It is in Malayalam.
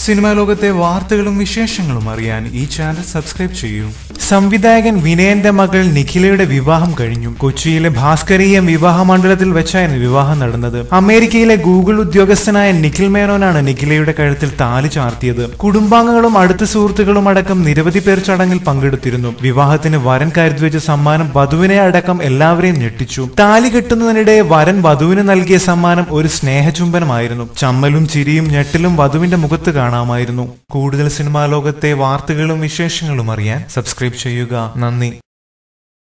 സിനിമാ ലോകത്തെ വാർത്തകളും വിശേഷങ്ങളും അറിയാൻ ഈ ചാനൽ സബ്സ്ക്രൈബ് ചെയ്യൂ. സംവിധായകൻ വിനയന്റെ മകൾ നിഖിലയുടെ വിവാഹം കഴിഞ്ഞു. കൊച്ചിയിലെ ഭാസ്കരീയം വിവാഹ മണ്ഡലത്തിൽ വെച്ചായിരുന്നു വിവാഹം നടന്നത്. അമേരിക്കയിലെ ഗൂഗിൾ ഉദ്യോഗസ്ഥനായ നിഖിൽ മേനോനാണ് നിഖിലയുടെ കഴുത്തിൽ താലി ചാർത്തിയത്. കുടുംബാംഗങ്ങളും അടുത്ത സുഹൃത്തുക്കളും അടക്കം നിരവധി പേർ ചടങ്ങിൽ പങ്കെടുത്തിരുന്നു. വിവാഹത്തിന് വരൻ കരുതി വെച്ച സമ്മാനം വധുവിനെ അടക്കം എല്ലാവരെയും ഞെട്ടിച്ചു. താലി കെട്ടുന്നതിനിടെ വരൻ വധുവിന് നൽകിയ സമ്മാനം ഒരു സ്നേഹചുംബനമായിരുന്നു. ചമ്മലും ചിരിയും ഞെട്ടലും വധുവിന്റെ മുഖത്ത് കാണാമായിരുന്നു. കൂടുതൽ സിനിമാ ലോകത്തെ വാർത്തകളും വിശേഷങ്ങളും അറിയാൻ സബ്സ്ക്രൈബ് ചെയ്യുക. നന്ദി.